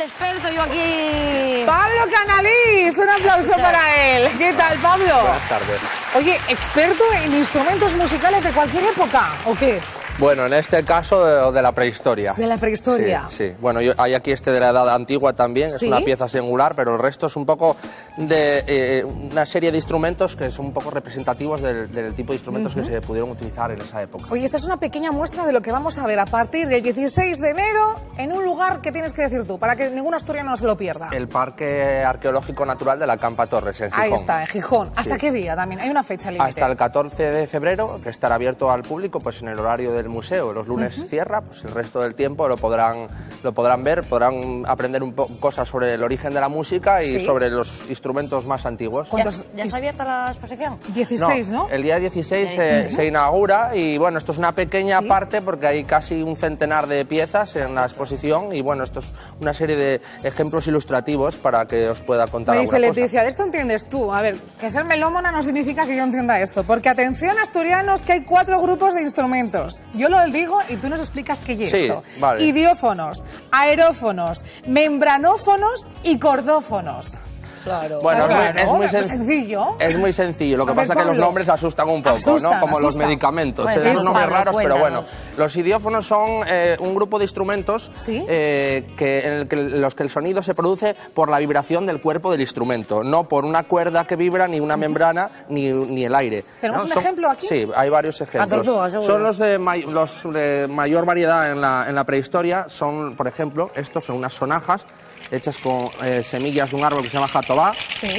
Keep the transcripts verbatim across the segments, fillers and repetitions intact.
experto, yo aquí... ¡Pablo Canalís! Un aplauso para él. ¿Qué tal, Pablo? Buenas tardes. Oye, ¿experto en instrumentos musicales de cualquier época o qué? Bueno, en este caso de, de la prehistoria. De la prehistoria. Sí, sí. Bueno, yo, hay aquí este de la edad antigua también, ¿Sí? es una pieza singular, pero el resto es un poco de eh, una serie de instrumentos que son un poco representativos del, del tipo de instrumentos uh-huh. que se pudieron utilizar en esa época. Oye, esta es una pequeña muestra de lo que vamos a ver a partir del dieciséis de enero en un lugar que tienes que decir tú, para que ningún asturiano se lo pierda. El Parque Arqueológico Natural de la Campa Torres, en Gijón. Ahí está, en Gijón. ¿Hasta sí. qué día también? Hay una fecha límite. Hasta el catorce de febrero, que estará abierto al público pues en el horario del museo. Los lunes uh-huh. cierra, pues el resto del tiempo lo podrán, lo podrán ver, podrán aprender un poco cosas sobre el origen de la música y ¿sí? sobre los instrumentos más antiguos. ¿Ya, ¿Ya está abierta la exposición? dieciséis, ¿no? ¿no? El día dieciséis se, se inaugura y bueno, esto es una pequeña ¿sí? parte porque hay casi un centenar de piezas en la exposición y bueno, esto es una serie de ejemplos ilustrativos para que os pueda contar Me dice alguna Leticia, cosa. de esto entiendes tú. A ver, que ser melómana no significa que yo entienda esto, porque atención asturianos que hay cuatro grupos de instrumentos. Yo lo digo y tú nos explicas qué es sí, esto. Vale. Idiófonos, aerófonos, membranófonos y cordófonos. Claro. Bueno, claro, es, muy, es, muy sen sencillo. Es muy sencillo. Lo que a ver, pasa es que los nombres asustan un poco, asustan, ¿no? Como asustan. los medicamentos. Bueno, Son nombres Pablo, raros, cuéntanos. pero bueno. Los idiófonos son eh, un grupo de instrumentos ¿sí? eh, que, en el que, los que el sonido se produce por la vibración del cuerpo del instrumento, no por una cuerda que vibra, ni una membrana, ni, ni el aire. ¿Tenemos ¿no? un son, ejemplo aquí? Sí, hay varios ejemplos. Tortuga, son los de, may, los de mayor variedad en la, en la prehistoria. Son, por ejemplo, estos son unas sonajas hechas con eh, semillas de un árbol que se llama jatobá. Sí.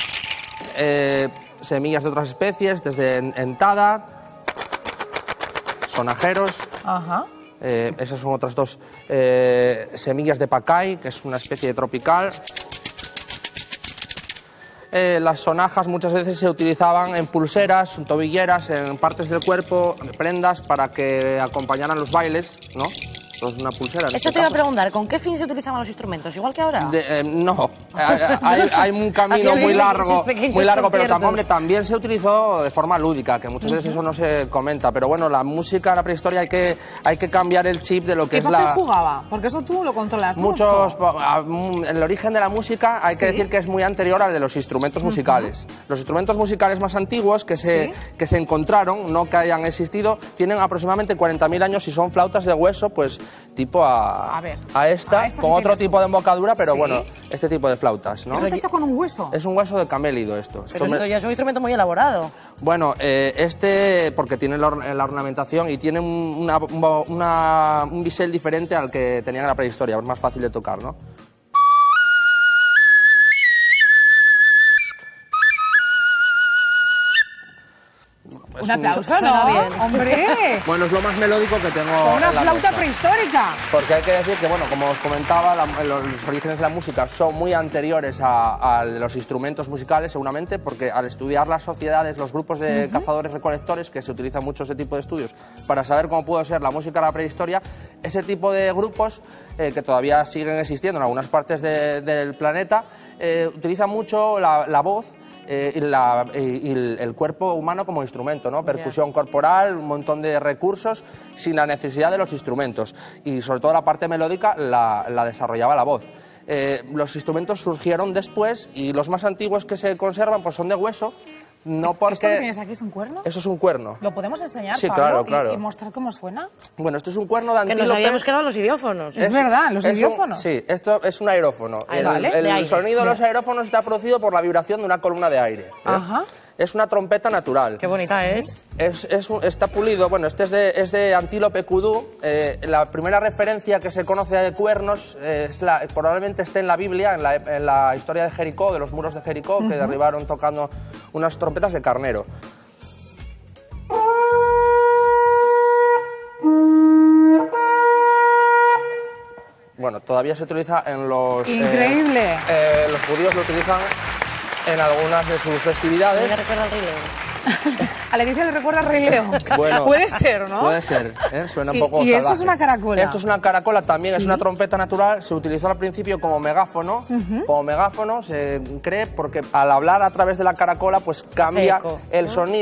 Eh, semillas de otras especies, desde entada, sonajeros. Ajá. Eh, esas son otras dos eh, semillas de pacay, que es una especie de tropical. Eh, las sonajas muchas veces se utilizaban en pulseras, en tobilleras, en partes del cuerpo, prendas para que acompañaran los bailes, ¿no? Pues una pulsera. Esto este te iba a caso. preguntar, ¿con qué fin se utilizaban los instrumentos? ¿Igual que ahora? De, eh, no, hay, hay un camino muy largo, muy largo, pero también, hombre, también se utilizó de forma lúdica, que muchas veces eso no se comenta, pero bueno, la música en la prehistoria hay que, hay que cambiar el chip de lo que ¿Qué es papel la... jugaba? Porque eso tú lo controlas Muchos, mucho. El origen de la música hay que ¿sí? decir que es muy anterior al de los instrumentos musicales. Uh-huh. Los instrumentos musicales más antiguos que se, ¿sí? que se encontraron, no que hayan existido, tienen aproximadamente cuarenta mil años y son flautas de hueso, pues tipo a... A, ver, a, esta, a esta, con otro tipo tú? de embocadura, pero ¿sí? bueno, este tipo de flautas, ¿no? ¿Eso está hecho con un hueso? Es un hueso de camélido esto. Pero esto ya es un instrumento muy elaborado. Bueno, eh, este, porque tiene la, or la ornamentación y tiene una, una, un bisel diferente al que tenían en la prehistoria, es más fácil de tocar, ¿no? Un aplauso, ¿no? Bien. ¡Hombre! Bueno, es lo más melódico que tengo. Con una en la flauta mesa. prehistórica. Porque hay que decir que, bueno, como os comentaba, la, los, los orígenes de la música son muy anteriores a, a los instrumentos musicales, seguramente, porque al estudiar las sociedades, los grupos de uh-huh. cazadores-recolectores, que se utiliza mucho ese tipo de estudios para saber cómo pudo ser la música de la prehistoria, ese tipo de grupos, eh, que todavía siguen existiendo en algunas partes de, del planeta, eh, utilizan mucho la, la voz. Eh, y, la, y, y el cuerpo humano como instrumento, ¿no? Percusión yeah. corporal, un montón de recursos sin la necesidad de los instrumentos y sobre todo la parte melódica la, la desarrollaba la voz. Eh, los instrumentos surgieron después y los más antiguos que se conservan pues son de hueso. No porque... ¿Esto que tienes aquí es un cuerno? Eso es un cuerno. ¿Lo podemos enseñar, sí, Pablo, claro, claro. Y, y mostrar cómo suena? Bueno, esto es un cuerno de antílope. Que nos habíamos quedado los idiófonos. Es, es verdad, los es idiófonos. Un, sí, esto es un aerófono. Ahí, el vale. el de sonido aire. de los aerófonos está producido por la vibración de una columna de aire. ¿eh? Ajá. Es una trompeta natural. Qué bonita es. Es, es un, está pulido, bueno, este es de, es de Antílope Kudú. Eh, la primera referencia que se conoce de cuernos eh, es la, probablemente esté en la Biblia, en la, en la historia de Jericó, de los muros de Jericó, uh-huh. que derribaron tocando unas trompetas de carnero. Bueno, todavía se utiliza en los... ¡Increíble! Eh, eh, los judíos lo utilizan en algunas de sus festividades. Me recuerda al Rey León. A Leticia le recuerda al Rey León. Bueno, puede ser, ¿no? Puede ser, ¿eh? Suena un y, poco ¿Y salvaje. eso es una caracola? Esto es una caracola también, ¿sí? Es una trompeta natural. Se utilizó al principio como megáfono. Uh-huh. Como megáfono se cree porque al hablar a través de la caracola pues cambia Eco, el ¿no? sonido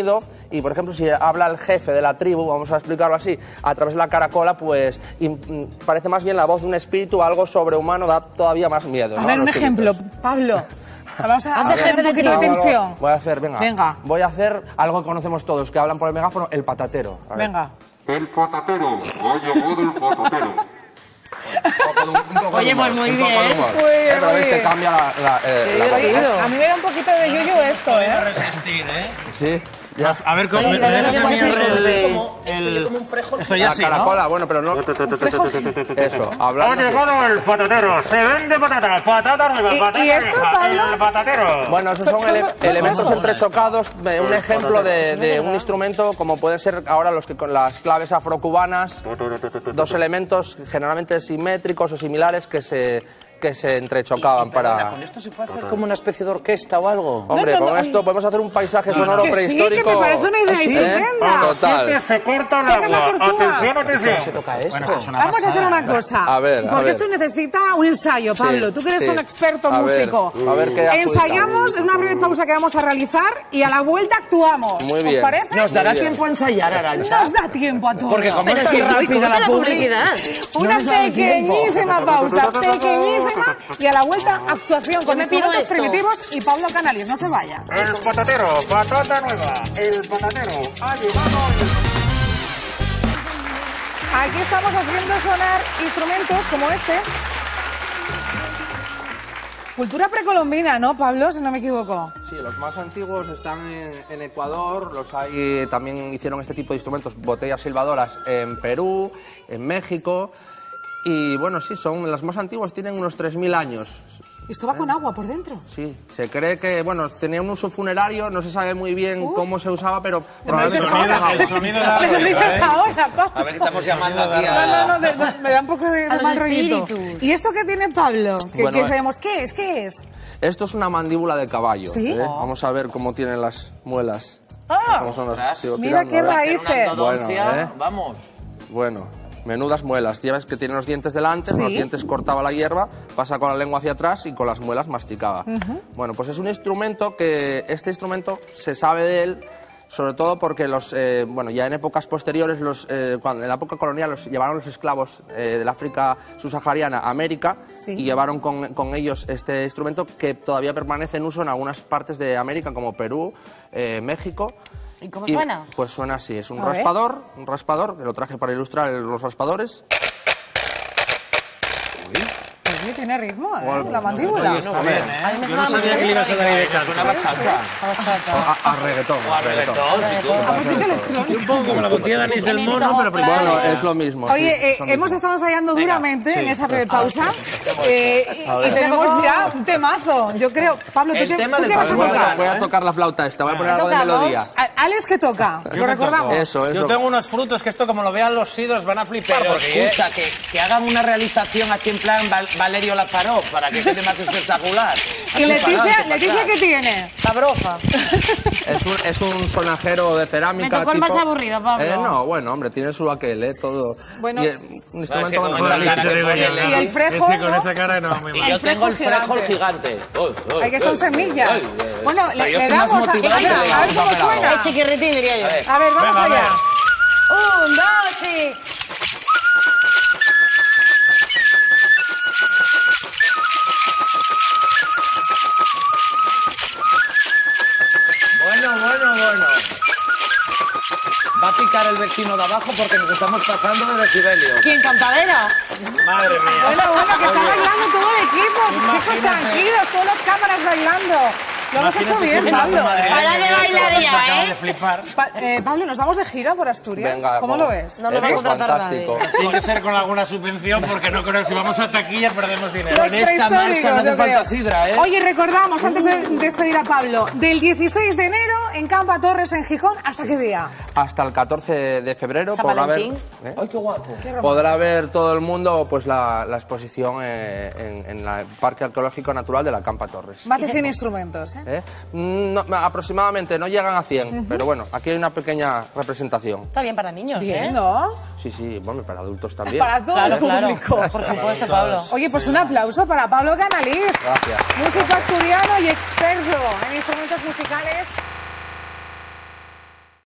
y, por ejemplo, si habla el jefe de la tribu, vamos a explicarlo así, a través de la caracola, pues y, mm, parece más bien la voz de un espíritu, algo sobrehumano, da todavía más miedo, ¿no? A ver, Los un ejemplo, espíritus. Pablo. Vamos a, Haz a de hacer jefe un de poquito de tribu. tensión. Voy a hacer, venga, Venga. voy a hacer algo que conocemos todos, que hablan por el megáfono, el patatero. A ver. Venga. El patatero, ha llegado el patatero. Un poco de- un poco de Oye, humor, pues muy un poco de bien. humor. Muy bien, Eh, pero muy ves que bien. cambia la, la, eh, la voz. Oye, a, a mí me da un poquito de yuyu esto, ¿eh? resistir, ¿eh? Sí, ya. A ver, ¿cómo Ay, me la me verdad dejas a que mí puede el... ser el- como- el- como un frejol. Estoy La así, ¿no? caracola, bueno, pero no... Eso, Ha hablando... llegado el patatero, se vende patatas, patata nueva, ¿Y- patata y esto, vieja, Pablo? el patatero. Bueno, esos son Son- ele- son- elementos son- entrechocados, eh, un ejemplo de, de un instrumento como pueden ser ahora los que con las claves afrocubanas, dos elementos generalmente simétricos o similares que se, que se entrechocaban para... ¿Con esto se puede hacer como una especie de orquesta o algo? Hombre, No, no, con no, esto podemos hacer un paisaje sonoro Que sí, prehistórico. que me parece una idea ¿Eh? estupenda. Total. Que se corta el Venga, la agua. tortuga. Atención, atención. se toca esto? Bueno, esto es una Vamos a hacer pasada, una ¿eh? cosa. A ver, a porque ver. esto necesita un ensayo, Pablo. Sí, Tú que eres sí. un experto A ver, músico. a ver qué adjudica. Ensayamos en una breve pausa que vamos a realizar y a la vuelta actuamos. Muy ¿Os bien. parece? ¿Nos dará Muy bien. tiempo a ensayar, Arancha? Nos da tiempo a todos. Porque como Pero es si tan estoy rápida corta la la publi... publicidad. Una No nos da tiempo. pequeñísima pausa, pequeñísima, y a la vuelta actuación con me pido instrumentos esto. primitivos y Pablo Canalies. No se vaya. El patatero, patata nueva, el patatero ha llegado el... Aquí estamos haciendo sonar instrumentos como este. Cultura precolombina, ¿no, Pablo? Si no me equivoco. Sí, los más antiguos están en, en Ecuador, los hay, también hicieron este tipo de instrumentos, botellas silbadoras, en Perú, en México, y bueno, sí, son los más antiguos, tienen unos tres mil años. Esto va con agua por dentro. Sí, se cree que, bueno, tenía un uso funerario, no se sabe muy bien Uf. cómo se usaba, pero Me lo dices probablemente ahora. el sonido da Me lo algo, dices ¿eh? ahora, Pablo. A ver, estamos llamando aquí No, no, a... no, de- de- me da un poco de, A de los mal rollito. espíritus. ¿Y esto qué tiene Pablo? Que, Bueno, que eh, sabemos qué es, qué es. Esto es una mandíbula de caballo. ¿Sí? ¿eh? Vamos a ver cómo tienen las muelas. Ah, Cómo son las- sigo mira tirando, qué a ver. raíz. Hacer una Dices. entodoncia, Bueno, ¿eh? vamos. Bueno, menudas muelas. Llevas que tiene los dientes delante, con los Sí. dientes cortaba la hierba, pasa con la lengua hacia atrás y con las muelas masticaba. Bueno, pues es un instrumento que, este instrumento se sabe de él, sobre todo porque los, eh, bueno, ya en épocas posteriores, los, eh, cuando, en la época colonial, los llevaron los esclavos eh, del África subsahariana a América Sí. y llevaron con, con ellos este instrumento que todavía permanece en uso en algunas partes de América, como Perú, eh, México. ¿Y cómo suena? Pues suena así, es un A ver. raspador, un raspador, que lo traje para ilustrar el- los raspadores. Oye, tiene ritmo, ¿eh? Bueno, La mandíbula. Está bien, ¿eh? A mí me Yo no suena sabía muy que le bien. ibas a dar ahí de canto. Una bachata. A, a reggaetón. O a reggaetón, chico. A música electrónica. Un poco como la botella de anís del mono, pero Claro. Bueno, prehistórica. es lo mismo. Oye, sí, eh, es lo hemos mismo. estado ensayando duramente sí. en esa breve pausa eh, y, A ver. y tenemos ya un temazo. Yo creo, Pablo, ¿tú El qué, tema tú del qué vas a Voy a, tocar? voy a tocar la flauta esta, voy a poner algo de tocamos? melodía. A- Alex, ¿qué toca? Yo ¿Lo me recordamos? toco. Eso, eso. Yo tengo unos frutos que esto, como lo vean los sidos, van a flipar. Pero porque, ¿eh? escucha, que, que hagan una realización así en plan Val- Valerio Lazarov, para que quede más espectacular. ¿Y Así para Leticia, adelante, para Leticia atrás. qué tiene? La brofa. Es un, es un sonajero de cerámica. Me tocó el tipo- más aburrido, Pablo. Eh, no, bueno, hombre, tiene su aquel, ¿eh? Todo. Bueno. Y, eh, un No, es instrumento que bueno, con esa realista. cara que pone el- Y el frejo, Es que con ¿no? esa cara no, muy Y mal. yo tengo el fresco frejo gigante. gigante. Uy, uy, Ay, que son uy, semillas. uy, uy. Bueno, le, Pero yo le estoy más damos a, motivado a ver, que a ver vamos a cómo hacer algo. suena. El chiquirritín, diría yo. A ver. A ver, vamos Venga, a ver. allá. Un, dos y... Bueno, bueno, bueno. Va a picar el vecino de abajo porque nos estamos pasando de decibelio. ¿Quién, Cantadera? Madre mía. Bueno, bueno, que está bailando todo el equipo. Chicos, Imagínate. tranquilos, todas las cámaras bailando. Lo hemos hecho Imagínate bien, si Pablo. Madrid, ¿eh? Ahora de que bailaría, acaba ¿eh? de flipar. Pa- eh, Pablo, ¿nos vamos de gira por Asturias? Venga, ¿Cómo como- lo ves? No nos va a es contratar fantástico. nadie. Tiene que ser con alguna subvención porque no creo que si vamos a taquilla perdemos dinero. Los en esta prehistóricos, marcha no hace yo falta creo. sidra, ¿eh? Oye, recordamos, antes de despedir a Pablo, del dieciséis de enero en Campa Torres, en Gijón, ¿hasta qué día? Hasta el catorce de febrero San podrá ver, Valentín. ¿eh? Ay, qué guapo. podrá ver todo el mundo pues la, la exposición eh, en, en la- el Parque Arqueológico Natural de la Campa Torres. Más de cien instrumentos, ¿eh? ¿Eh? No, aproximadamente, no llegan a cien, pero bueno, aquí hay una pequeña representación. Está bien para niños, Bien, ¿eh? ¿no? Sí, sí, bueno, para adultos también. Para todo Claro, el claro. público. Por supuesto, Pablo. Oye, pues un aplauso para Pablo Canalies. Gracias. Músico asturiano y experto en instrumentos musicales